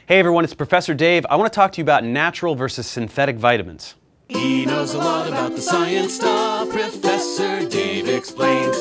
Hey everyone, it's Professor Dave. I want to talk to you about natural versus synthetic vitamins. He knows a lot about the science stuff. Professor Dave explains.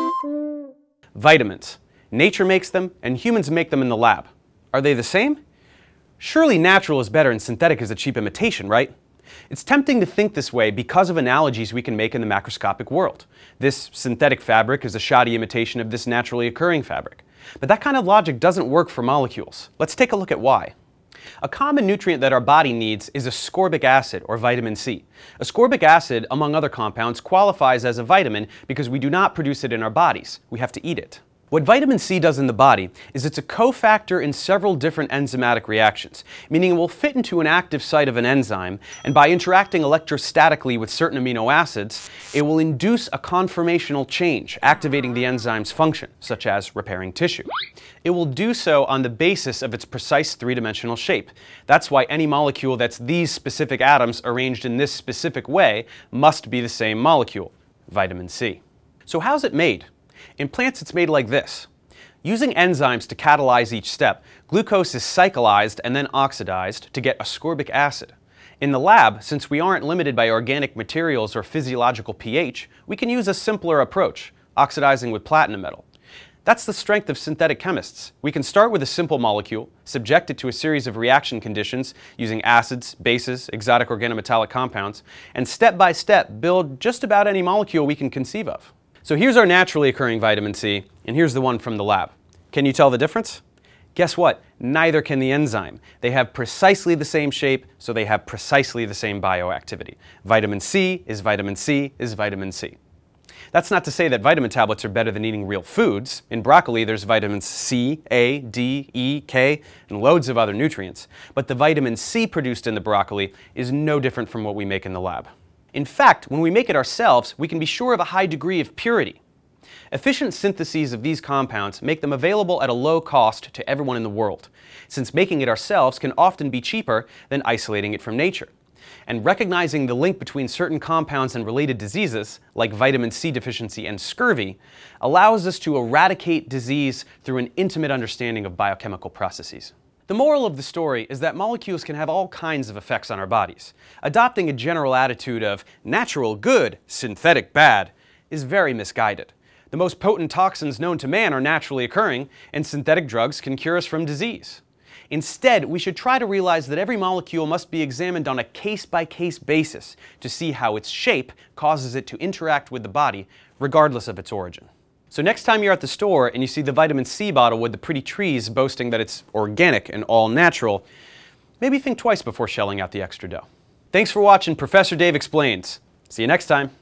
Vitamins. Nature makes them, and humans make them in the lab. Are they the same? Surely natural is better and synthetic is a cheap imitation, right? It's tempting to think this way because of analogies we can make in the macroscopic world. This synthetic fabric is a shoddy imitation of this naturally occurring fabric. But that kind of logic doesn't work for molecules. Let's take a look at why. A common nutrient that our body needs is ascorbic acid, or vitamin C. Ascorbic acid, among other compounds, qualifies as a vitamin because we do not produce it in our bodies. We have to eat it. What vitamin C does in the body is it's a cofactor in several different enzymatic reactions, meaning it will fit into an active site of an enzyme, and by interacting electrostatically with certain amino acids, it will induce a conformational change, activating the enzyme's function, such as repairing tissue. It will do so on the basis of its precise three-dimensional shape. That's why any molecule that's these specific atoms arranged in this specific way must be the same molecule, vitamin C. So how's it made? In plants, it's made like this. Using enzymes to catalyze each step, glucose is cyclized and then oxidized to get ascorbic acid. In the lab, since we aren't limited by organic materials or physiological pH, we can use a simpler approach, oxidizing with platinum metal. That's the strength of synthetic chemists. We can start with a simple molecule, subject it to a series of reaction conditions using acids, bases, exotic organometallic compounds, and step by step build just about any molecule we can conceive of. So here's our naturally occurring vitamin C, and here's the one from the lab. Can you tell the difference? Guess what? Neither can the enzyme. They have precisely the same shape, so they have precisely the same bioactivity. Vitamin C is vitamin C is vitamin C. That's not to say that vitamin tablets are better than eating real foods. In broccoli, there's vitamins C, A, D, E, K, and loads of other nutrients. But the vitamin C produced in the broccoli is no different from what we make in the lab. In fact, when we make it ourselves, we can be sure of a high degree of purity. Efficient syntheses of these compounds make them available at a low cost to everyone in the world, since making it ourselves can often be cheaper than isolating it from nature. And recognizing the link between certain compounds and related diseases, like vitamin C deficiency and scurvy, allows us to eradicate disease through an intimate understanding of biochemical processes. The moral of the story is that molecules can have all kinds of effects on our bodies. Adopting a general attitude of natural good, synthetic bad is very misguided. The most potent toxins known to man are naturally occurring, and synthetic drugs can cure us from disease. Instead, we should try to realize that every molecule must be examined on a case-by-case basis to see how its shape causes it to interact with the body, regardless of its origin. So next time you're at the store and you see the vitamin C bottle with the pretty trees boasting that it's organic and all natural, maybe think twice before shelling out the extra dough. Thanks for watching Professor Dave Explains. See you next time.